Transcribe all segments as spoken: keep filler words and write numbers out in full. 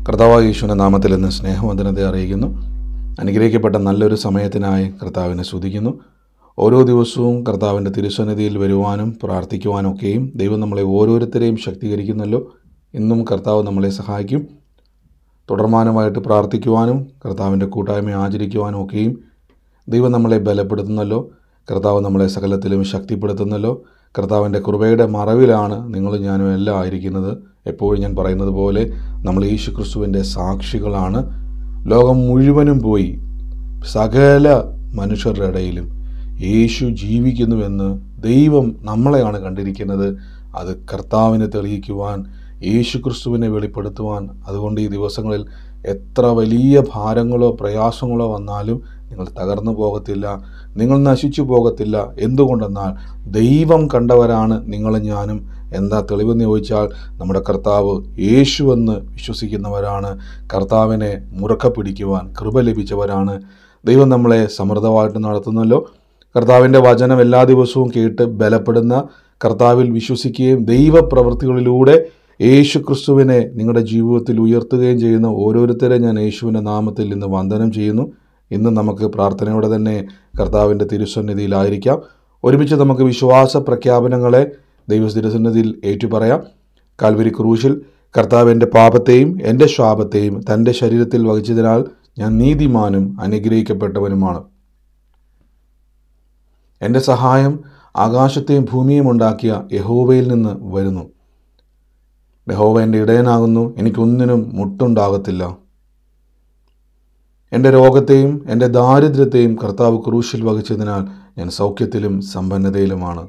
കർത്താവായ യേശുവിൻ്റെ നാമത്തിൽ ഇന്ന് സ്നേഹവന്ദനത്തെ അറിയിക്കുന്നു. അനുഗ്രഹിക്കപ്പെട്ട നല്ലൊരു സമയത്തിനായി കർത്താവിനെ സ്തുതിക്കുന്നു. ഓരോ ദിവസവും കർത്താവിൻ്റെ തിരുസന്നിധിയിൽ വരുവാനും പ്രാർത്ഥിക്കുവാനും ഒക്കെയും ദൈവം നമ്മളെ ഓരോരുത്തരെയും ശക്തീകരിക്കുന്നല്ലോ. ഇന്നും കർത്താവ് നമ്മളെ സഹായിക്കും. തുടർമാനമായിട്ട് പ്രാർത്ഥിക്കുവാനും കർത്താവിൻ്റെ കൂട്ടായ്മ ആചരിക്കുവാനും ഒക്കെയും ദൈവം നമ്മളെ ബലപ്പെടുത്തുന്നല്ലോ. കർത്താവ് നമ്മളെ സകലത്തിലും ശക്തിപ്പെടുത്തുന്നല്ലോ. കർത്താവിൻ്റെ കൃപയുടെ മറവിലാണ് നിങ്ങളും ഞാനും എല്ലാം ആയിരിക്കുന്നത്. എപ്പോഴും ഞാൻ പറയുന്നത് പോലെ നമ്മൾ യേശു ക്രിസ്തുവിൻ്റെ സാക്ഷികളാണ്. ലോകം മുഴുവനും പോയി സകല മനുഷ്യരുടെ ഇടയിലും യേശു ജീവിക്കുന്നുവെന്ന് ദൈവം നമ്മളെയാണ് കണ്ടിരിക്കുന്നത്. അത് കർത്താവിനെ തെളിയിക്കുവാൻ, യേശു ക്രിസ്തുവിനെ വെളിപ്പെടുത്തുവാൻ. അതുകൊണ്ട് ഈ ദിവസങ്ങളിൽ എത്ര വലിയ ഭാരങ്ങളോ പ്രയാസങ്ങളോ വന്നാലും നിങ്ങൾ തകർന്നു പോകത്തില്ല, നിങ്ങൾ നശിച്ചു പോകത്തില്ല. എന്തുകൊണ്ടെന്നാൽ ദൈവം കണ്ടവരാണ് നിങ്ങളും ഞാനും. എന്താ തെളിവെന്ന് ചോദിച്ചാൽ നമ്മുടെ കർത്താവ് യേശുവെന്ന് വിശ്വസിക്കുന്നവരാണ്. കർത്താവിനെ മുറുക്കെ പിടിക്കുവാൻ കൃപ ലഭിച്ചവരാണ്. ദൈവം നമ്മളെ സമൃദ്ധമായിട്ട് നടത്തുന്നല്ലോ. കർത്താവിൻ്റെ വചനം എല്ലാ ദിവസവും കേട്ട് ബലപ്പെടുന്ന, കർത്താവിൽ വിശ്വസിക്കുകയും ദൈവപ്രവൃത്തികളിലൂടെ യേശു ക്രിസ്തുവിനെ നിങ്ങളുടെ ജീവിതത്തിൽ ഉയർത്തുകയും ചെയ്യുന്ന ഓരോരുത്തരെ ഞാൻ യേശുവിൻ്റെ നാമത്തിൽ ഇന്ന് വന്ദനം ചെയ്യുന്നു. ഇന്ന് നമുക്ക് പ്രാർത്ഥനയോടെ തന്നെ കർത്താവിൻ്റെ തിരുസന്നിധിയിലായിരിക്കാം. ഒരുമിച്ച് നമുക്ക് വിശ്വാസ പ്രഖ്യാപനങ്ങളെ ദൈവ തിരുസന്നിധിയിൽ ഏറ്റുപറയാം. കാൽവരി ക്രൂശിൽ കർത്താവ് എൻ്റെ പാപത്തെയും എൻ്റെ ശാപത്തെയും തൻ്റെ ശരീരത്തിൽ വഹിച്ചതിനാൽ ഞാൻ നീതിമാനും അനുഗ്രഹിക്കപ്പെട്ടവനുമാണ്. എൻ്റെ സഹായം ആകാശത്തെയും ഭൂമിയും ഉണ്ടാക്കിയ യഹോവയിൽ നിന്ന് വരുന്നു. യഹോവ എൻ്റെ ഇടയനാകുന്നു, എനിക്കൊന്നിനും മുട്ടുണ്ടാകത്തില്ല. എൻ്റെ രോഗത്തെയും എൻ്റെ ദാരിദ്ര്യത്തെയും കർത്താവ് ക്രൂശിൽ വഹിച്ചതിനാൽ ഞാൻ സൗഖ്യത്തിലും സമ്പന്നതയിലുമാണ്.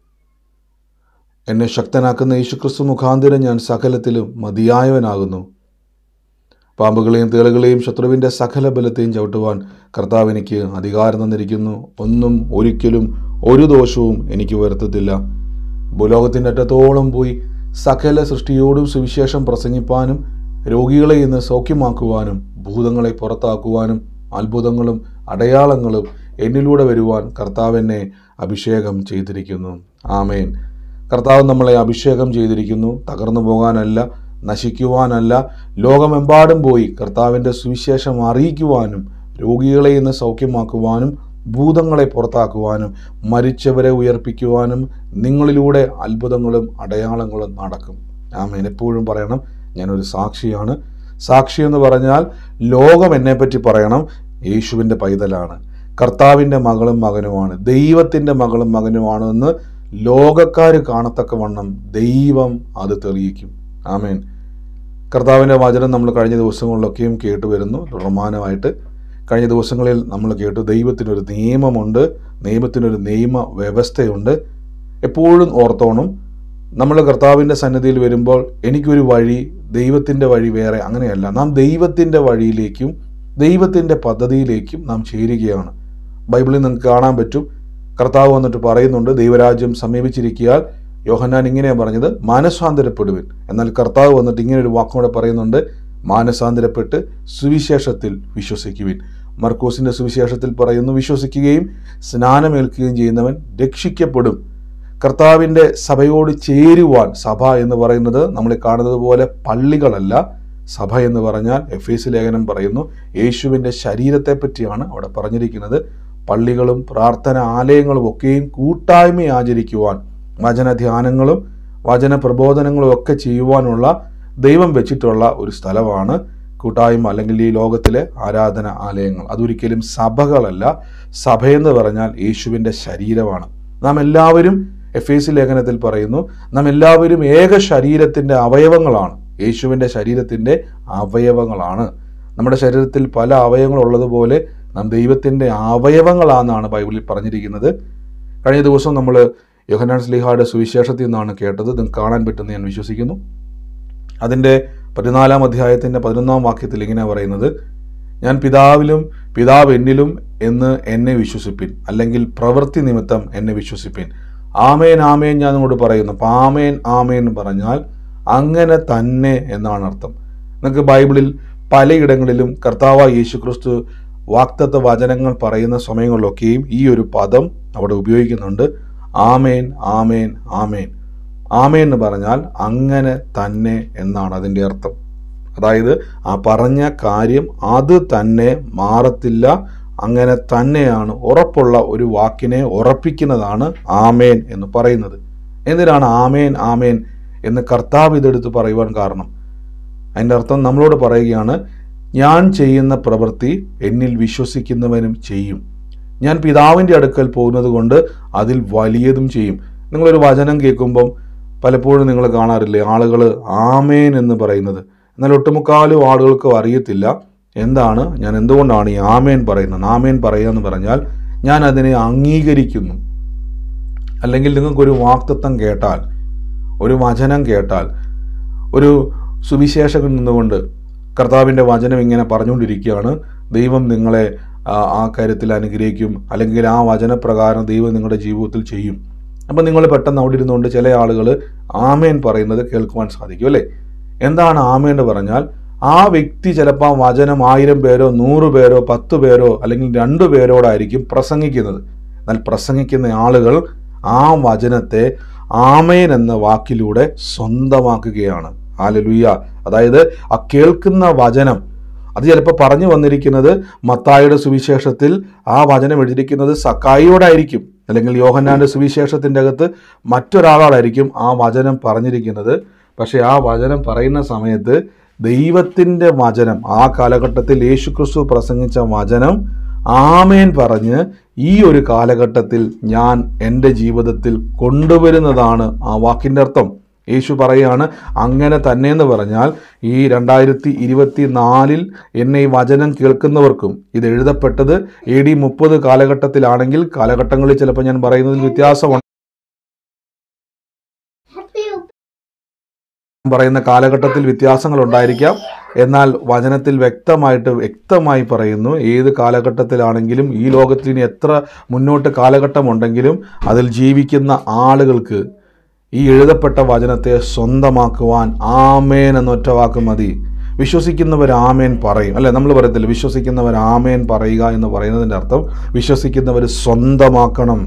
എന്നെ ശക്തനാക്കുന്ന യേശുക്രിസ്തു മുഖാന്തരം ഞാൻ സകലത്തിലും മതിയായവനാകുന്നു. പാമ്പുകളെയും തേളുകളെയും ശത്രുവിൻ്റെ സകല ബലത്തെയും ചവിട്ടുവാൻ കർത്താവ് എനിക്ക് അധികാരം തന്നിരിക്കുന്നു. ഒന്നും ഒരിക്കലും ഒരു ദോഷവും എനിക്ക് വരുത്തത്തില്ല. ഭൂലോകത്തിൻ്റെ അറ്റത്തോളം പോയി സകല സൃഷ്ടിയോടും സുവിശേഷം പ്രസംഗിപ്പാനും രോഗികളെ ഇന്ന് സൗഖ്യമാക്കുവാനും ഭൂതങ്ങളെ പുറത്താക്കുവാനും അത്ഭുതങ്ങളും അടയാളങ്ങളും എന്നിലൂടെ വരുവാൻ കർത്താവ് എന്നെ അഭിഷേകം ചെയ്തിരിക്കുന്നു. ആമേൻ. കർത്താവ് നമ്മളെ അഭിഷേകം ചെയ്തിരിക്കുന്നു. തകർന്നു പോകാനല്ല, നശിക്കുവാനല്ല, ലോകമെമ്പാടും പോയി കർത്താവിൻ്റെ സുവിശേഷം അറിയിക്കുവാനും രോഗികളെ ഇന്ന് സൗഖ്യമാക്കുവാനും ഭൂതങ്ങളെ പുറത്താക്കുവാനും മരിച്ചവരെ ഉയർപ്പിക്കുവാനും നിങ്ങളിലൂടെ അത്ഭുതങ്ങളും അടയാളങ്ങളും നടക്കും. ആമേൻ. എപ്പോഴും പറയണം, ഞാനൊരു സാക്ഷിയാണ്. സാക്ഷി എന്ന് പറഞ്ഞാൽ ലോകം എന്നെപ്പറ്റി പറയണം, യേശുവിൻ്റെ പൈതലാണ്, കർത്താവിൻ്റെ മകളും മകനുമാണ്, ദൈവത്തിൻ്റെ മകളും മകനുമാണ് എന്ന് ലോകക്കാർ കാണത്തക്കവണ്ണം ദൈവം അത് തെളിയിക്കും. ആമേൻ. കർത്താവിൻ്റെ വചനം നമ്മൾ കഴിഞ്ഞ ദിവസങ്ങളിലൊക്കെയും കേട്ടു വരുന്നു. തുടർമാനമായിട്ട് കഴിഞ്ഞ ദിവസങ്ങളിൽ നമ്മൾ കേട്ടു, ദൈവത്തിനൊരു നിയമമുണ്ട്, നിയമത്തിനൊരു നിയമ വ്യവസ്ഥയുണ്ട്. എപ്പോഴും ഓർത്തോണം, നമ്മൾ കർത്താവിൻ്റെ സന്നിധിയിൽ വരുമ്പോൾ എനിക്കൊരു വഴി, ദൈവത്തിൻ്റെ വഴി വേറെ, അങ്ങനെയല്ല. നാം ദൈവത്തിൻ്റെ വഴിയിലേക്കും ദൈവത്തിൻ്റെ പദ്ധതിയിലേക്കും നാം ചേരുകയാണ്. ബൈബിളിൽ നിങ്ങൾക്ക് കാണാൻ പറ്റും, കർത്താവ് വന്നിട്ട് പറയുന്നുണ്ട്, ദൈവരാജ്യം സമീപിച്ചിരിക്കാൻ. യോഹന്നാൻ ഇങ്ങനെയാണ് പറഞ്ഞത്, മാനസാന്തരപ്പെടുവിൻ. എന്നാൽ കർത്താവ് വന്നിട്ട് ഇങ്ങനെ ഒരു വാക്കോടെ പറയുന്നുണ്ട്, മാനസാന്തരപ്പെട്ട് സുവിശേഷത്തിൽ വിശ്വസിക്കുവിൻ. മർക്കോസിൻ്റെ സുവിശേഷത്തിൽ പറയുന്നു, വിശ്വസിക്കുകയും സ്നാനമേൽക്കുകയും ചെയ്യുന്നവൻ രക്ഷിക്കപ്പെടും. കർത്താവിൻ്റെ സഭയോട് ചേരുവാൻ, സഭ എന്ന് പറയുന്നത് നമ്മൾ കാണുന്നത് പോലെ പള്ളികളല്ല. സഭ എന്ന് പറഞ്ഞാൽ എഫ് എസ് ലേഖനം പറയുന്നു, യേശുവിൻ്റെ ശരീരത്തെ പറ്റിയാണ് അവിടെ പറഞ്ഞിരിക്കുന്നത്. പള്ളികളും പ്രാർത്ഥന ആലയങ്ങളും ഒക്കെയും കൂട്ടായ്മ ആചരിക്കുവാൻ, വചനധ്യാനങ്ങളും വചന പ്രബോധനങ്ങളും ഒക്കെ ചെയ്യുവാനുള്ള ദൈവം വെച്ചിട്ടുള്ള ഒരു സ്ഥലമാണ് കൂട്ടായ്മ, അല്ലെങ്കിൽ ഈ ലോകത്തിലെ ആരാധന ആലയങ്ങൾ. അതൊരിക്കലും സഭകളല്ല. സഭയെന്ന് പറഞ്ഞാൽ യേശുവിൻ്റെ ശരീരമാണ്. നാം എല്ലാവരും, എഫ് എസ് ലേഖനത്തിൽ പറയുന്നു, നാം എല്ലാവരും ഏക ശരീരത്തിൻ്റെ അവയവങ്ങളാണ്. യേശുവിൻ്റെ ശരീരത്തിൻ്റെ അവയവങ്ങളാണ്. നമ്മുടെ ശരീരത്തിൽ പല അവയവങ്ങളുള്ളതുപോലെ നാം ദൈവത്തിൻ്റെ അവയവങ്ങളാണെന്നാണ് ബൈബിളിൽ പറഞ്ഞിരിക്കുന്നത്. കഴിഞ്ഞ ദിവസം നമ്മൾ യോഹന്നാൻ ശ്ലീഹായുടെ സുവിശേഷത്തിൽ നിന്നാണ് കേട്ടത്. നിങ്ങൾക്ക് കാണാൻ പറ്റുമെന്ന് ഞാൻ വിശ്വസിക്കുന്നു. അതിൻ്റെ പതിനാലാം അധ്യായത്തിൻ്റെ പതിനൊന്നാം വാക്യത്തിൽ ഇങ്ങനെ പറയുന്നത്, ഞാൻ പിതാവിലും പിതാവ് എന്നിലും എന്ന് എന്നെ വിശ്വസിപ്പിൻ, അല്ലെങ്കിൽ പ്രവൃത്തി നിമിത്തം എന്നെ വിശ്വസിപ്പിൻ. ആമേൻ ആമേൻ ഞാൻ നിങ്ങളോട് പറയുന്നു. അപ്പം ആമേൻ ആമേൻ എന്ന് പറഞ്ഞാൽ അങ്ങനെ തന്നെ എന്നാണ് അർത്ഥം. നിങ്ങൾക്ക് ബൈബിളിൽ പലയിടങ്ങളിലും കർത്താവായ യേശു ക്രിസ്തു വാഗ്ദത്ത വചനങ്ങൾ പറയുന്ന സമയങ്ങളിലൊക്കെയും ഈ ഒരു പദം അവിടെ ഉപയോഗിക്കുന്നുണ്ട്. ആമേൻ ആമേൻ ആമേൻ. ആമേൻ എന്ന് പറഞ്ഞാൽ അങ്ങനെ തന്നെ എന്നാണ് അതിൻ്റെ അർത്ഥം. അതായത് ആ പറഞ്ഞ കാര്യം അത് തന്നെ മാറത്തില്ല, അങ്ങനെ തന്നെയാണ്. ഉറപ്പുള്ള ഒരു വാക്കിനെ ഉറപ്പിക്കുന്നതാണ് ആമേൻ എന്ന് പറയുന്നത്. എന്തിനാണ് ആമേൻ ആമേൻ എന്ന് കർത്താവ് ഇതെടുത്ത് പറയുവാൻ കാരണം? അതിൻ്റെ അർത്ഥം നമ്മളോട് പറയുകയാണ്, ഞാൻ ചെയ്യുന്ന പ്രവൃത്തി എന്നിൽ വിശ്വസിക്കുന്നവനും ചെയ്യും. ഞാൻ പിതാവിൻ്റെ അടുക്കൽ പോകുന്നത് കൊണ്ട് അതിൽ വലിയതും ചെയ്യും. നിങ്ങളൊരു വചനം കേൾക്കുമ്പം പലപ്പോഴും നിങ്ങൾ കാണാറില്ലേ ആളുകൾ ആമേൻ എന്ന് പറയുന്നത്? എന്നാൽ ഒട്ടുമുക്കാലും ആളുകൾക്ക് അറിയത്തില്ല എന്താണ്, ഞാൻ എന്തുകൊണ്ടാണ് ഈ ആമേൻ പറയുന്നത്. ആമേൻ പറയുക എന്ന് പറഞ്ഞാൽ ഞാൻ അതിനെ അംഗീകരിക്കുന്നു. അല്ലെങ്കിൽ നിങ്ങൾക്കൊരു വാക്തത്വം കേട്ടാൽ, ഒരു വചനം കേട്ടാൽ, ഒരു സുവിശേഷകൻ നിന്നുകൊണ്ട് കർത്താവിൻ്റെ വചനം ഇങ്ങനെ പറഞ്ഞുകൊണ്ടിരിക്കുകയാണ്, ദൈവം നിങ്ങളെ ആ കാര്യത്തിൽ അനുഗ്രഹിക്കും, അല്ലെങ്കിൽ ആ വചനപ്രകാരം ദൈവം നിങ്ങളുടെ ജീവിതത്തിൽ ചെയ്യും. അപ്പം നിങ്ങൾ പെട്ടെന്ന് അവിടെ ഇരുന്നുകൊണ്ട് ചില ആളുകൾ ആമേൻ പറയുന്നത് കേൾക്കുവാൻ സാധിക്കും അല്ലേ? എന്താണ് ആമേൻ എന്ന് പറഞ്ഞാൽ, ആ വ്യക്തി ചിലപ്പോൾ ആ വചനം ആയിരം പേരോ നൂറ് പേരോ പത്ത് പേരോ അല്ലെങ്കിൽ രണ്ടു പേരോടായിരിക്കും പ്രസംഗിക്കുന്നത്. എന്നാൽ പ്രസംഗിക്കുന്ന ആളുകൾ ആ വചനത്തെ ആമേൻ എന്ന വാക്കിലൂടെ സ്വന്തമാക്കുകയാണ്. ഹല്ലേലൂയ. അതായത് ആ കേൾക്കുന്ന വചനം അത് ചിലപ്പോൾ പറഞ്ഞു വന്നിരിക്കുന്നത് മത്തായിയുടെ സുവിശേഷത്തിൽ ആ വചനം എഴുതിയിരിക്കുന്നത് സക്കായിയോടായിരിക്കും, അല്ലെങ്കിൽ യോഹന്നാന്റെ സുവിശേഷത്തിൻ്റെ അകത്ത് മറ്റൊരാളോടായിരിക്കും ആ വചനം പറഞ്ഞിരിക്കുന്നത്. പക്ഷേ ആ വചനം പറയുന്ന സമയത്ത് ദൈവത്തിൻ്റെ വചനം, ആ കാലഘട്ടത്തിൽ യേശുക്രിസ്തു പ്രസംഗിച്ച വചനം ആമേൻ പറഞ്ഞ് ഈ ഒരു കാലഘട്ടത്തിൽ ഞാൻ എൻ്റെ ജീവിതത്തിൽ കൊണ്ടുവരുന്നതാണ് ആ വാക്കിൻ്റെ അർത്ഥം. യേശു പറയാണ് അങ്ങനെ തന്നെയെന്ന് പറഞ്ഞാൽ ഈ രണ്ടായിരത്തി ഇരുപത്തി നാലിൽ എന്നെ ഈ വചനം കേൾക്കുന്നവർക്കും ഇത് എഴുതപ്പെട്ടത് എ ഡി മുപ്പത് കാലഘട്ടത്തിലാണെങ്കിൽ കാലഘട്ടങ്ങളിൽ ചിലപ്പോൾ ഞാൻ പറയുന്നതിൽ വ്യത്യാസമുണ്ട്. പറയുന്ന കാലഘട്ടത്തിൽ വ്യത്യാസങ്ങൾ ഉണ്ടായിരിക്കാം, എന്നാൽ വചനത്തിൽ വ്യക്തമായിട്ട് വ്യക്തമായി പറയുന്നു ഏത് കാലഘട്ടത്തിലാണെങ്കിലും ഈ ലോകത്തിന് എത്ര മുന്നോട്ട് കാലഘട്ടമുണ്ടെങ്കിലും അതിൽ ജീവിക്കുന്ന ആളുകൾക്ക് ഈ എഴുതപ്പെട്ട വചനത്തെ സ്വന്തമാക്കുവാൻ ആമേൻ എന്നൊറ്റ വാക്ക് മതി. വിശ്വസിക്കുന്നവർ ആമേൻ പറയും അല്ലെ? നമ്മൾ പറയത്തില്ല വിശ്വസിക്കുന്നവർ ആമേൻ പറയുക എന്ന് പറയുന്നതിൻ്റെ അർത്ഥം വിശ്വസിക്കുന്നവർ സ്വന്തമാക്കണം.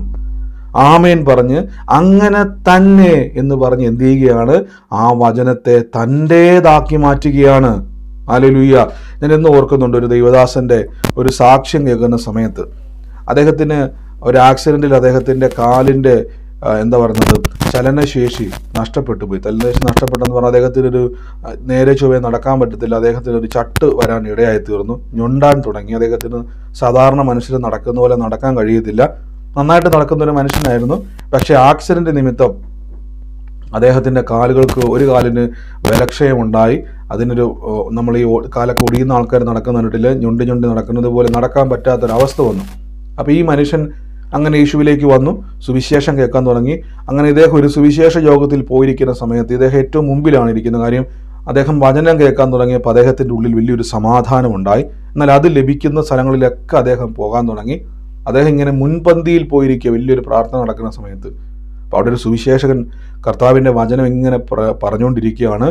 ആമേൻ പറഞ്ഞ് അങ്ങനെ തന്നെ എന്ന് പറഞ്ഞ് എന്ത് ചെയ്യുകയാണ്? ആ വചനത്തെ തൻ്റേതാക്കി മാറ്റുകയാണ്. ഹല്ലേലൂയ. ഞാൻ എന്ന് ഓർക്കുന്നുണ്ട്, ഒരു ദൈവദാസൻ്റെ ഒരു സാക്ഷ്യം കേൾക്കുന്ന സമയത്ത് അദ്ദേഹത്തിന് ഒരു ആക്സിഡൻറ്റിൽ അദ്ദേഹത്തിൻ്റെ കാലിൻ്റെ എന്താ പറയുന്നത് ചലനശേഷി നഷ്ടപ്പെട്ടു പോയി. ചലനശേഷി നഷ്ടപ്പെട്ടെന്ന് പറഞ്ഞാൽ അദ്ദേഹത്തിനൊരു നേരെ ചൊവ്വേ നടക്കാൻ പറ്റത്തില്ല. അദ്ദേഹത്തിന് ഒരു ചട്ട് വരാൻ ഇടയായി തീർന്നു, ഞൊണ്ടാൻ തുടങ്ങി. അദ്ദേഹത്തിന് സാധാരണ മനുഷ്യർ നടക്കുന്ന പോലെ നടക്കാൻ കഴിയത്തില്ല. നന്നായിട്ട് നടക്കുന്ന ഒരു മനുഷ്യനായിരുന്നു. പക്ഷേ ആക്സിഡൻറ്റ് നിമിത്തം അദ്ദേഹത്തിൻ്റെ കാലുകൾക്ക് ഒരു കാലിന് ബലക്ഷയമുണ്ടായി. അതിനൊരു നമ്മൾ ഈ കാലൊക്കെ ഒടിയുന്ന ആൾക്കാർ നടക്കുന്ന കണ്ടിട്ടില്ല, ഞൊണ്ടി ഞൊണ്ടി നടക്കുന്നത് പോലെ നടക്കാൻ പറ്റാത്തൊരവസ്ഥ വന്നു. അപ്പോൾ ഈ മനുഷ്യൻ അങ്ങനെ യേശുവിലേക്ക് വന്നു, സുവിശേഷം കേൾക്കാൻ തുടങ്ങി. അങ്ങനെ ഇദ്ദേഹം ഒരു സുവിശേഷ യോഗത്തിൽ പോയിരിക്കുന്ന സമയത്ത് ഇദ്ദേഹം ഏറ്റവും മുമ്പിലാണ് ഇരിക്കുന്ന. കാര്യം അദ്ദേഹം വചനം കേൾക്കാൻ തുടങ്ങിയപ്പോൾ അദ്ദേഹത്തിൻ്റെ ഉള്ളിൽ വലിയൊരു സമാധാനമുണ്ടായി. എന്നാൽ അത് ലഭിക്കുന്ന സ്ഥലങ്ങളിലൊക്കെ അദ്ദേഹം പോകാൻ തുടങ്ങി. അദ്ദേഹം ഇങ്ങനെ മുൻപന്തിയിൽ പോയിരിക്കുക വലിയൊരു പ്രാർത്ഥന നടക്കുന്ന സമയത്ത്. അപ്പോൾ അവിടെ ഒരു സുവിശേഷകൻ കർത്താവിൻ്റെ വചനം ഇങ്ങനെ പറഞ്ഞുകൊണ്ടിരിക്കുകയാണ്.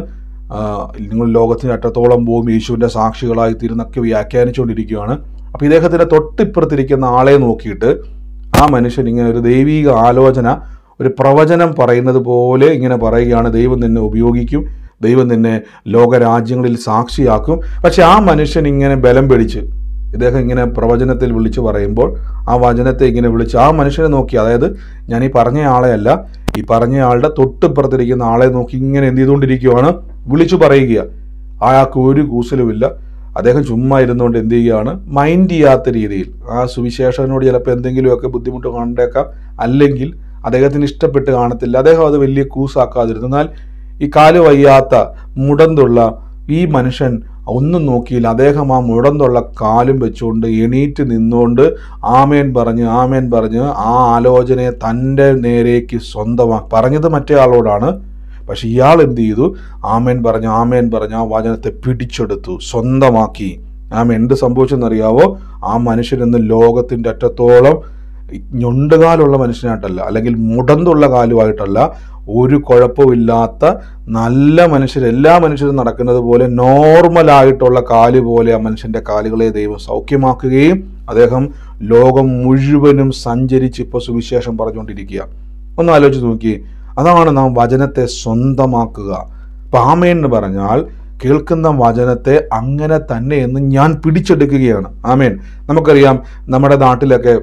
നിങ്ങൾ ലോകത്തിന് അറ്റത്തോളം പോവും യേശുവിൻ്റെ സാക്ഷികളായി തീരുന്നൊക്കെ വ്യാഖ്യാനിച്ചുകൊണ്ടിരിക്കുകയാണ്. അപ്പോൾ ഇദ്ദേഹത്തിൻ്റെ തൊട്ടിപ്പുറത്തിരിക്കുന്ന ആളെ നോക്കിയിട്ട് ആ മനുഷ്യൻ ഇങ്ങനെ ഒരു ദൈവിക ആലോചന, ഒരു പ്രവചനം പറയുന്നത് പോലെ ഇങ്ങനെ പറയുകയാണ്, ദൈവം നിന്നെ ഉപയോഗിക്കും, ദൈവം നിന്നെ ലോകരാജ്യങ്ങളിൽ സാക്ഷിയാക്കും. പക്ഷെ ആ മനുഷ്യൻ ഇങ്ങനെ ബലം പിടിച്ച് ഇദ്ദേഹം ഇങ്ങനെ പ്രവചനത്തിൽ വിളിച്ചു പറയുമ്പോൾ ആ വചനത്തെ ഇങ്ങനെ വിളിച്ച് ആ മനുഷ്യനെ നോക്കി, അതായത് ഞാൻ ഈ പറഞ്ഞ ആളെയല്ല, ഈ പറഞ്ഞ ആളുടെ തൊട്ടിപ്പുറത്തിരിക്കുന്ന ആളെ നോക്കി ഇങ്ങനെ എന്ത് ചെയ്തുകൊണ്ടിരിക്കുകയാണ്, വിളിച്ചു പറയുക. അയാൾക്ക് ഒരു കൂസലുമില്ല. അദ്ദേഹം ചുമ്മാ ഇരുന്നുകൊണ്ട് എന്ത് ചെയ്യുകയാണ്, മൈൻഡ് ചെയ്യാത്ത രീതിയിൽ. ആ സുവിശേഷകനോട് ചിലപ്പോൾ എന്തെങ്കിലുമൊക്കെ ബുദ്ധിമുട്ട് കണ്ടേക്കാം, അല്ലെങ്കിൽ അദ്ദേഹത്തിന് ഇഷ്ടപ്പെട്ട് കാണത്തില്ല. അദ്ദേഹം അത് വലിയ കൂസാക്കാതിരുന്നു. എന്നാൽ ഈ കാല് വയ്യാത്ത മുടന്തുള്ള ഈ മനുഷ്യൻ ഒന്നും നോക്കിയില്ല. അദ്ദേഹം ആ മുടന്തുള്ള കാലും വെച്ചുകൊണ്ട് എണീറ്റ് നിന്നുകൊണ്ട് ആമേൻ പറഞ്ഞ് ആമേൻ പറഞ്ഞ് ആ ആലോചനയെ തൻ്റെ നേരേക്ക് സ്വന്തമാക്കി. പറഞ്ഞത് മറ്റേ ആളോടാണ്, പക്ഷെ ഇയാൾ എന്ത് ചെയ്തു, ആമേൻ പറഞ്ഞ് ആമേൻ പറഞ്ഞ് ആ വചനത്തെ പിടിച്ചെടുത്തു, സ്വന്തമാക്കി. ആമേൻ. എന്ത് സംഭവിച്ചെന്നറിയാവോ? ആ മനുഷ്യനെന്ന് ലോകത്തിൻ്റെ അറ്റത്തോളം ഞൊണ്ടുകാലുള്ള മനുഷ്യനായിട്ടല്ല, അല്ലെങ്കിൽ മുടന്തുള്ള കാലുമായിട്ടല്ല, ഒരു കുഴപ്പമില്ലാത്ത നല്ല മനുഷ്യർ, എല്ലാ മനുഷ്യരും നടക്കുന്നത് പോലെ നോർമലായിട്ടുള്ള കാല് പോലെ ആ മനുഷ്യൻ്റെ കാലുകളെ ദൈവം സൗഖ്യമാക്കുകയും അദ്ദേഹം ലോകം മുഴുവനും സഞ്ചരിച്ച് ഇപ്പോൾ സുവിശേഷം പറഞ്ഞുകൊണ്ടിരിക്കുക. ഒന്ന് ആലോചിച്ച് നോക്കി. അതാണ് നാം വചനത്തെ സ്വന്തമാക്കുക. ആമേൻ എന്ന് പറഞ്ഞാൽ കേൾക്കുന്ന വചനത്തെ അങ്ങനെ തന്നെ എന്ന് ഞാൻ പിടിച്ചെടുക്കുകയാണ്. ആമേൻ. നമുക്കറിയാം, നമ്മുടെ നാട്ടിലൊക്കെ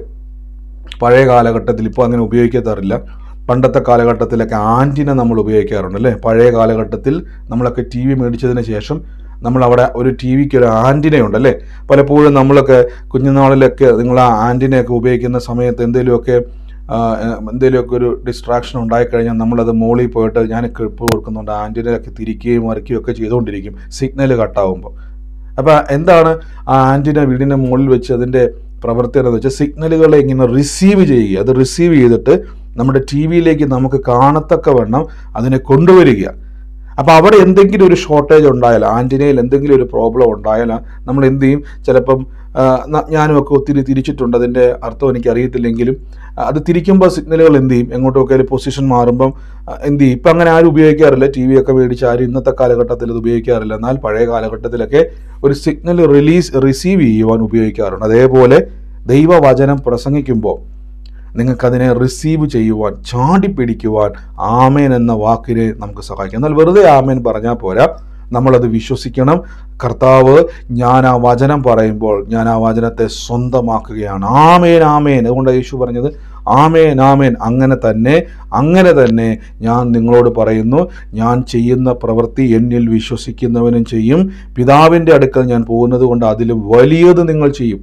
പഴയ കാലഘട്ടത്തിൽ, ഇപ്പോൾ അങ്ങനെ ഉപയോഗിക്കാറില്ല, പണ്ടത്തെ കാലഘട്ടത്തിലൊക്കെ ആൻറ്റിന നമ്മൾ ഉപയോഗിക്കാറുണ്ട് അല്ലേ. പഴയ കാലഘട്ടത്തിൽ നമ്മളൊക്കെ ടി വി മേടിച്ചതിന് ശേഷം നമ്മളവിടെ ഒരു ടി വിക്ക് ഒരു ആൻറ്റിനയുണ്ടല്ലേ. പലപ്പോഴും നമ്മളൊക്കെ കുഞ്ഞുനാളിലൊക്കെ നിങ്ങൾ ആ ആൻറ്റിനയൊക്കെ ഉപയോഗിക്കുന്ന സമയത്ത് എന്തെങ്കിലുമൊക്കെ എന്തെങ്കിലുമൊക്കെ ഒരു ഡിസ്ട്രാക്ഷൻ ഉണ്ടായിക്കഴിഞ്ഞാൽ നമ്മളത് മോളിൽ പോയിട്ട് ഞാൻ ക്ലിപ്പ് കൊടുക്കുന്നുണ്ട്, ആൻറ്റിനയൊക്കെ തിരിക്കുകയും മറിക്കുകയും ഒക്കെ ചെയ്തുകൊണ്ടിരിക്കും സിഗ്നൽ കട്ടാവുമ്പോൾ. അപ്പോൾ എന്താണ് ആ ആൻറ്റിന വീടിൻ്റെ മുകളിൽ വെച്ച് അതിൻ്റെ പ്രവൃത്തി എന്ന് വെച്ചാൽ സിഗ്നലുകളെ ഇങ്ങനെ റിസീവ് ചെയ്യുക. അത് റിസീവ് ചെയ്തിട്ട് നമ്മുടെ ടി വിയിലേക്ക് നമുക്ക് കാണത്തക്ക വണ്ണം അതിനെ കൊണ്ടുവരിക. അപ്പോൾ അവിടെ എന്തെങ്കിലും ഒരു ഷോർട്ടേജ് ഉണ്ടായാൽ, ആൻറ്റിനയിൽ എന്തെങ്കിലും ഒരു പ്രോബ്ലം ഉണ്ടായാൽ നമ്മൾ എന്ത് ചെയ്യും? ചിലപ്പം ഞാനുമൊക്കെ ഒത്തിരി തിരിച്ചിട്ടുണ്ട്, അതിൻ്റെ അർത്ഥം എനിക്കറിയത്തില്ലെങ്കിലും അത് തിരിക്കുമ്പോൾ സിഗ്നലുകൾ എന്ത് ചെയ്യും? എങ്ങോട്ടൊക്കെ പൊസിഷൻ മാറുമ്പം എന്ത് ചെയ്യും? ഇപ്പം അങ്ങനെ ആരും ഉപയോഗിക്കാറില്ല, ടി വി ഒക്കെ മേടിച്ച് ആരും ഇന്നത്തെ കാലഘട്ടത്തിൽ അത് ഉപയോഗിക്കാറില്ല. എന്നാൽ പഴയ കാലഘട്ടത്തിലൊക്കെ ഒരു സിഗ്നൽ റിലീസ് റിസീവ് ചെയ്യുവാൻ ഉപയോഗിക്കാറുണ്ട്. അതേപോലെ ദൈവവചനം പ്രസംഗിക്കുമ്പോൾ നിങ്ങൾക്കതിനെ റിസീവ് ചെയ്യുവാൻ, ചാടിപ്പിടിക്കുവാൻ ആമേൻ എന്ന വാക്കിനെ നമുക്ക് സഹായിക്കും. എന്നാൽ വെറുതെ ആമേൻ പറഞ്ഞാൽ പോരാ, നമ്മളത് വിശ്വസിക്കണം. കർത്താവ്, ഞാൻ ആ വചനം പറയുമ്പോൾ ഞാൻ ആ വചനത്തെ സ്വന്തമാക്കുകയാണ്. ആമേൻ ആമേൻ. അതുകൊണ്ട് യേശു പറഞ്ഞത് ആമേൻ ആമേൻ. അങ്ങനെ തന്നെ അങ്ങനെ തന്നെ ഞാൻ നിങ്ങളോട് പറയുന്നു, ഞാൻ ചെയ്യുന്ന പ്രവൃത്തി എന്നിൽ വിശ്വസിക്കുന്നവനും ചെയ്യും. പിതാവിൻ്റെ അടുക്കൽ ഞാൻ പോകുന്നത് കൊണ്ട് അതിലും വലിയത് നിങ്ങൾ ചെയ്യും.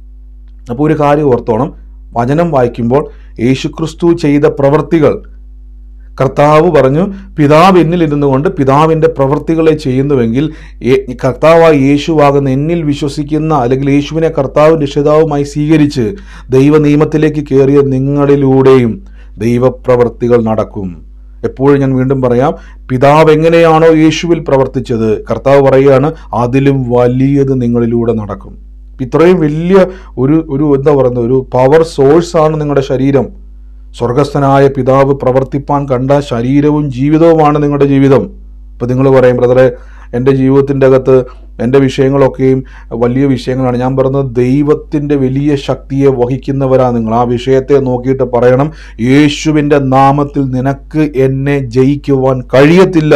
അപ്പോൾ ഒരു കാര്യം ഓർത്തോണം, വചനം വായിക്കുമ്പോൾ യേശുക്രിസ്തു ചെയ്ത പ്രവൃത്തികൾ, കർത്താവ് പറഞ്ഞു പിതാവ് എന്നിൽ ഇരുന്നു കൊണ്ട് പിതാവിൻ്റെ പ്രവൃത്തികളെ ചെയ്യുന്നുവെങ്കിൽ കർത്താവായ യേശുവാകുന്ന എന്നിൽ വിശ്വസിക്കുന്ന, അല്ലെങ്കിൽ യേശുവിനെ കർത്താവ് രക്ഷിതാവുമായി സ്വീകരിച്ച് ദൈവ നിയമത്തിലേക്ക് കയറിയ നിങ്ങളിലൂടെയും ദൈവപ്രവൃത്തികൾ നടക്കും. എപ്പോഴും ഞാൻ വീണ്ടും പറയാം, പിതാവ് എങ്ങനെയാണോ യേശുവിൽ പ്രവർത്തിച്ചത്, കർത്താവ് പറയുകയാണ് അതിലും വലിയത് നിങ്ങളിലൂടെ നടക്കും. ഇത്രയും വലിയ ഒരു ഒരു എന്താ പറയുന്നത്, ഒരു പവർ സോഴ്സാണ് നിങ്ങളുടെ ശരീരം. സ്വർഗസ്ഥനായ പിതാവ് പ്രവർത്തിപ്പാൻ കണ്ട ശരീരവും ജീവിതവുമാണ് നിങ്ങളുടെ ജീവിതം. ഇപ്പം നിങ്ങൾ പറയും, ബ്രദറെ എൻ്റെ ജീവിതത്തിൻ്റെ അകത്ത് എൻ്റെ വിഷയങ്ങളൊക്കെയും വലിയ വിഷയങ്ങളാണ്. ഞാൻ പറയുന്നത് ദൈവത്തിൻ്റെ വലിയ ശക്തിയെ വഹിക്കുന്നവരാണ് നിങ്ങൾ. ആ വിഷയത്തെ നോക്കിയിട്ട് പറയണം, യേശുവിൻ്റെ നാമത്തിൽ നിനക്ക് എന്നെ ജയിക്കുവാൻ കഴിയത്തില്ല,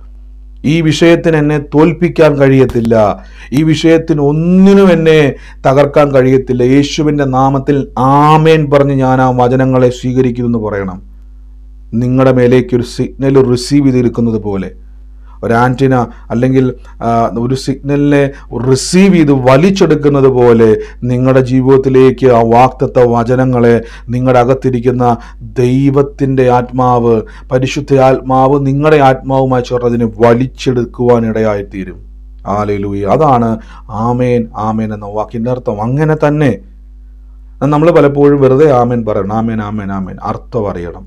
ഈ വിഷയത്തിന് എന്നെ തോൽപ്പിക്കാൻ കഴിയത്തില്ല, ഈ വിഷയത്തിന് ഒന്നിനും എന്നെ തകർക്കാൻ കഴിയത്തില്ല. യേശുവിൻ്റെ നാമത്തിൽ ആമേൻ പറഞ്ഞ് ഞാൻ ആ വചനങ്ങളെ സ്വീകരിക്കുമെന്ന് പറയണം. നിങ്ങളുടെ മേലേക്ക് ഒരു സിഗ്നൽ റിസീവ് ചെയ്തിരിക്കുന്നത് പോലെ, ഒരു ആൻറ്റിന അല്ലെങ്കിൽ ഒരു സിഗ്നലിനെ റിസീവ് ചെയ്ത് വലിച്ചെടുക്കുന്നത് പോലെ നിങ്ങളുടെ ജീവിതത്തിലേക്ക് ആ വാഗ്ദത്ത വചനങ്ങളെ, നിങ്ങളുടെ അകത്തിരിക്കുന്ന ദൈവത്തിൻ്റെ ആത്മാവ്, പരിശുദ്ധ ആത്മാവ് നിങ്ങളുടെ ആത്മാവുമായി ചേർന്ന് അതിനെ വലിച്ചെടുക്കുവാനിടയായിത്തീരും. ഹല്ലേലൂയ. അതാണ് ആമേൻ ആമേൻ എന്ന വാക്കിൻ്റെ അർത്ഥം. അങ്ങനെ തന്നെ നമ്മൾ പലപ്പോഴും വെറുതെ ആമേൻ പറയണം. ആമേൻ ആമേൻ ആമേൻ അർത്ഥം അറിയണം.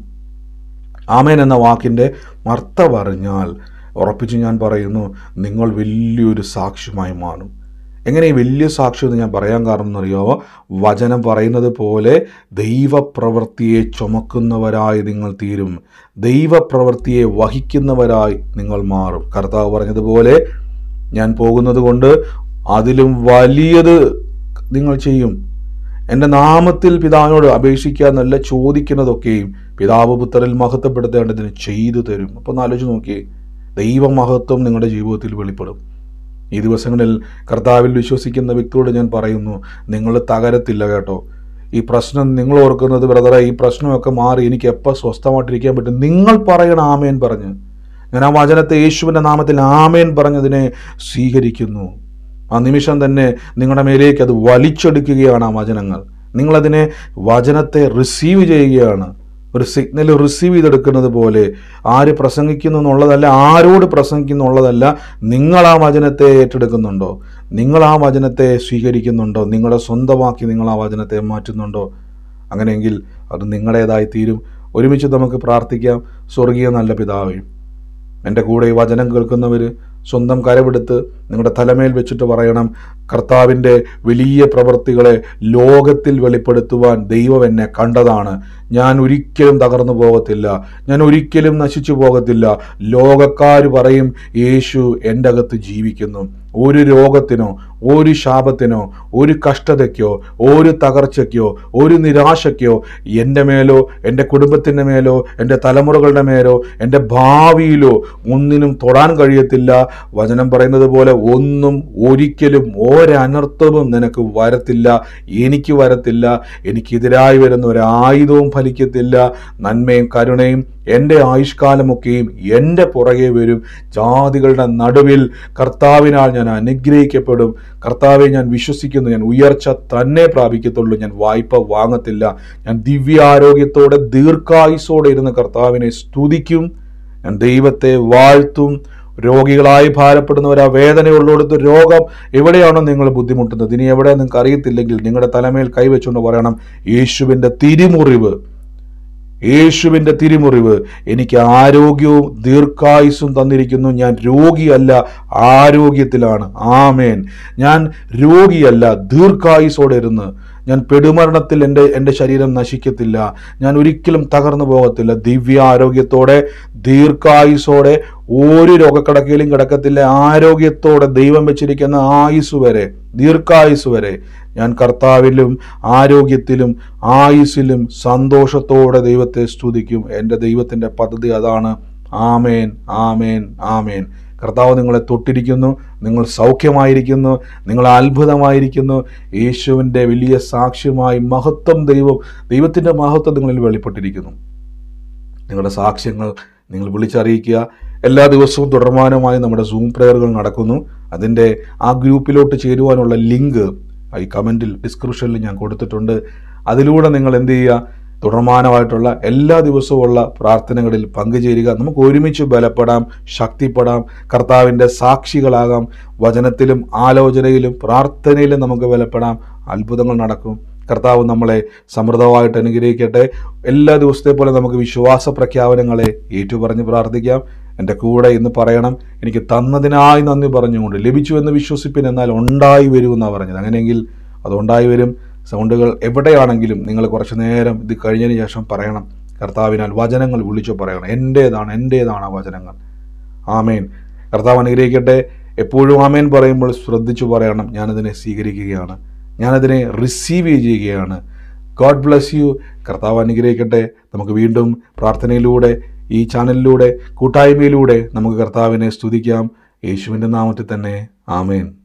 ആമേൻ എന്ന വാക്കിൻ്റെ അർത്ഥം അറിഞ്ഞാൽ ഉറപ്പിച്ച് ഞാൻ പറയുന്നു, നിങ്ങൾ വലിയൊരു സാക്ഷ്യമായി മാറും. എങ്ങനെ ഈ വലിയ സാക്ഷ്യം എന്ന് ഞാൻ പറയാൻ കാരണം എന്നറിയാമോ? വചനം പറയുന്നത് പോലെ ദൈവപ്രവൃത്തിയെ ചുമക്കുന്നവരായി നിങ്ങൾ തീരും, ദൈവപ്രവൃത്തിയെ വഹിക്കുന്നവരായി നിങ്ങൾ മാറും. കർത്താവ് പറഞ്ഞതുപോലെ ഞാൻ പോകുന്നത് കൊണ്ട് അതിലും വലിയത് നിങ്ങൾ ചെയ്യും. എൻ്റെ നാമത്തിൽ പിതാവിനോട് അപേക്ഷിക്കാന്നല്ല, ചോദിക്കുന്നതൊക്കെയും പിതാവ് പുത്രരിൽ മഹത്വപ്പെടുത്തേണ്ടതിന് ചെയ്തു തരും. അപ്പോൾ ഒന്ന് ആലോചിച്ച് നോക്കിയേ, ദൈവമഹത്വം നിങ്ങളുടെ ജീവിതത്തിൽ വെളിപ്പെടും. ഈ ദിവസങ്ങളിൽ കർത്താവിൽ വിശ്വസിക്കുന്ന വ്യക്തിയോട് ഞാൻ പറയുന്നു, നിങ്ങൾ തകരത്തില്ല കേട്ടോ. ഈ പ്രശ്നം നിങ്ങൾ ഓർക്കുന്നത്, ബ്രദറെ ഈ പ്രശ്നമൊക്കെ മാറി എനിക്ക് എപ്പോൾ സ്വസ്ഥമായിട്ടിരിക്കാൻ പറ്റും, നിങ്ങൾ പറയണം ആമേൻ പറഞ്ഞ്. ഞാൻ ആ വചനത്തെ യേശുവിൻ്റെ നാമത്തിൽ ആമേൻ പറഞ്ഞതിനെ സ്വീകരിക്കുന്നു. ആ നിമിഷം തന്നെ നിങ്ങളുടെ മേലേക്ക് അത് വലിച്ചെടുക്കുകയാണ് ആ വചനങ്ങൾ. നിങ്ങളതിനെ വചനത്തെ റിസീവ് ചെയ്യുകയാണ്. ഒരു സിഗ്നൽ റിസീവ് ചെയ്തെടുക്കുന്നത് പോലെ. ആര് പ്രസംഗിക്കുന്നു എന്നുള്ളതല്ല, ആരോട് പ്രസംഗിക്കുന്നു എന്നുള്ളതല്ല, നിങ്ങൾ ആ വചനത്തെ ഏറ്റെടുക്കുന്നുണ്ടോ, നിങ്ങൾ ആ വചനത്തെ സ്വീകരിക്കുന്നുണ്ടോ, നിങ്ങളുടെ സ്വന്തമാക്കി നിങ്ങൾ ആ വചനത്തെ മാറ്റുന്നുണ്ടോ? അങ്ങനെയെങ്കിൽ അത് നിങ്ങളുടേതായി തീരും. ഒരുമിച്ച് നമുക്ക് പ്രാർത്ഥിക്കാം. സ്വർഗീയ നല്ല പിതാവേ, എൻ്റെ കൂടെ ഈ വചനം കേൾക്കുന്നവർ സ്വന്തം കരമെടുത്ത് നിങ്ങളുടെ തലമേൽ വെച്ചിട്ട് പറയണം, കർത്താവിൻ്റെ വലിയ പ്രവൃത്തികളെ ലോകത്തിൽ വെളിപ്പെടുത്തുവാൻ ദൈവം എന്നെ കണ്ടതാണ്. ഞാൻ ഒരിക്കലും തകർന്നു പോകത്തില്ല, ഞാൻ ഒരിക്കലും നശിച്ചു പോകത്തില്ല. ലോകക്കാർ പറയും യേശു എൻ്റെ അകത്ത് ജീവിക്കുന്നു. ഒരു രോഗത്തിനോ ഒരു ശാപത്തിനോ ഒരു കഷ്ടതയ്ക്കോ ഒരു തകർച്ചയ്ക്കോ ഒരു നിരാശയ്ക്കോ എൻ്റെ മേലോ എൻ്റെ കുടുംബത്തിൻ്റെ മേലോ എൻ്റെ തലമുറകളുടെ മേലോ എൻ്റെ ഭാവിയിലോ ഒന്നിനും തൊടാൻ കഴിയത്തില്ല. വചനം പറയുന്നത് പോലെ ഒന്നും ഒരിക്കലും ഒരനർത്ഥവും നിനക്ക് വരത്തില്ല, എനിക്ക് വരത്തില്ല. എനിക്കെതിരായി വരുന്ന ഒരായുധവും ഫലിക്കത്തില്ല. നന്മയും കരുണയും എൻ്റെ ആയുഷ്കാലമൊക്കെയും എൻ്റെ പുറകെ വരും. ജാതികളുടെ നടുവിൽ കർത്താവിനാൽ ഞാൻ അനുഗ്രഹിക്കപ്പെടും. കർത്താവെ, ഞാൻ വിശ്വസിക്കുന്നു, ഞാൻ ഉയർച്ച തന്നെ പ്രാപിക്കത്തുള്ളൂ. ഞാൻ വായ്പ വാങ്ങത്തില്ല. ഞാൻ ദിവ്യാരോഗ്യത്തോടെ ദീർഘായുസോടെ ഇരുന്ന് കർത്താവിനെ സ്തുതിക്കും. ഞാൻ ദൈവത്തെ വാഴ്ത്തും. രോഗികളായി ഭാരപ്പെടുന്നവർ, ആ വേദനയുള്ളടുത്ത് രോഗം എവിടെയാണോ നിങ്ങൾ ബുദ്ധിമുട്ടുന്നത്, ഇനി എവിടെ നിങ്ങൾക്ക് അറിയത്തില്ലെങ്കിൽ നിങ്ങളുടെ തലമേൽ കൈവച്ചുകൊണ്ട് പറയണം, യേശുവിൻ്റെ തിരുമുറിവ്, യേശുവിൻ്റെ തിരുമുറിവ് എനിക്ക് ആരോഗ്യവും ദീർഘായുസ്സും തന്നിരിക്കുന്നു. ഞാൻ രോഗിയല്ല, ആരോഗ്യത്തിലാണ്. ആമേൻ. ഞാൻ രോഗിയല്ല, ദീർഘായുസ്സോടെ ഇരുന്ന് ഞാൻ പെടുമരണത്തിൽ എൻ്റെ എൻ്റെ ശരീരം നശിക്കത്തില്ല. ഞാൻ ഒരിക്കലും തകർന്നു പോകത്തില്ല. ദിവ്യ ആരോഗ്യത്തോടെ ദീർഘായുസ്സോടെ ഒരു രോഗക്കടക്കയിലും കിടക്കത്തില്ല. ആരോഗ്യത്തോടെ ദൈവം വെച്ചിരിക്കുന്ന ആയുസ് വരെ, ദീർഘായുസ് വരെ ഞാൻ കർത്താവിലും ആരോഗ്യത്തിലും ആയുസ്സിലും സന്തോഷത്തോടെ ദൈവത്തെ സ്തുതിക്കും. എൻ്റെ ദൈവത്തിൻ്റെ പദ്ധതി അതാണ്. ആമേൻ, ആമേൻ, ആമേൻ. കർത്താവ് നിങ്ങളെ തൊട്ടിരിക്കുന്നു, നിങ്ങൾ സൗഖ്യമായിരിക്കുന്നു, നിങ്ങൾ അത്ഭുതമായിരിക്കുന്നു. യേശുവിൻ്റെ വലിയ സാക്ഷ്യമായി മഹത്വം ദൈവം ദൈവത്തിൻ്റെ മഹത്വം നിങ്ങളിൽ വെളിപ്പെട്ടിരിക്കുന്നു. നിങ്ങളുടെ സാക്ഷ്യങ്ങൾ നിങ്ങൾ വിളിച്ചറിയിക്കുക. എല്ലാ ദിവസവും തുടർമാനമായി നമ്മുടെ സൂം പ്രയറുകൾ നടക്കുന്നു. അതിൻ്റെ ആ ഗ്രൂപ്പിലോട്ട് ചേരുവാനുള്ള ലിങ്ക് ഈ കമൻറ്റിൽ ഡിസ്ക്രിപ്ഷനിൽ ഞാൻ കൊടുത്തിട്ടുണ്ട്. അതിലൂടെ നിങ്ങൾ എന്ത് ചെയ്യുക, തുടർമാനമായിട്ടുള്ള എല്ലാ ദിവസവുമുള്ള പ്രാർത്ഥനകളിൽ പങ്കുചേരുക. നമുക്ക് ഒരുമിച്ച് ബലപ്പെടാം, ശക്തിപ്പെടാം, കർത്താവിൻ്റെ സാക്ഷികളാകാം. വചനത്തിലും ആലോചനയിലും പ്രാർത്ഥനയിലും നമുക്ക് ബലപ്പെടാം. അത്ഭുതങ്ങൾ നടക്കും. കർത്താവ് നമ്മളെ സമൃദ്ധമായിട്ട് അനുഗ്രഹിക്കട്ടെ. എല്ലാ ദിവസത്തെ പോലെ നമുക്ക് വിശ്വാസ പ്രഖ്യാപനങ്ങളെ ഏറ്റുപറഞ്ഞ് പ്രാർത്ഥിക്കാം. എൻ്റെ കൂടെ ഇന്ന് പറയണം, എനിക്ക് തന്നതിനായി നന്ദി പറഞ്ഞുകൊണ്ട്, ലഭിച്ചു എന്ന് വിശ്വസിപ്പിൻ, എന്നാൽ ഉണ്ടായി വരുമെന്നാണ് പറഞ്ഞത്. അങ്ങനെയെങ്കിൽ അതുണ്ടായി വരും. സൗണ്ടുകൾ എവിടെയാണെങ്കിലും നിങ്ങൾ കുറച്ച് നേരം ഇത് കഴിഞ്ഞതിന് ശേഷം പറയണം, കർത്താവിനാൽ വചനങ്ങൾ വിളിച്ചു പറയണം, എൻ്റേതാണ് എൻ്റേതാണ് ആ വചനങ്ങൾ. ആമേൻ. കർത്താവ് അനുഗ്രഹിക്കട്ടെ. എപ്പോഴും ആമേൻ പറയുമ്പോൾ ശ്രദ്ധിച്ചു പറയണം, ഞാനതിനെ സ്വീകരിക്കുകയാണ്, ഞാനതിനെ റിസീവ് ചെയ്യുകയാണ്. God bless you. കർത്താവ് അനുഗ്രഹിക്കട്ടെ. നമുക്ക് വീണ്ടും പ്രാർത്ഥനയിലൂടെ, ഈ ചാനലിലൂടെ, കൂട്ടായ്മയിലൂടെ നമുക്ക് കർത്താവിനെ സ്തുതിക്കാം. യേശുവിൻ്റെ നാമത്തിൽ തന്നെ. ആമേൻ.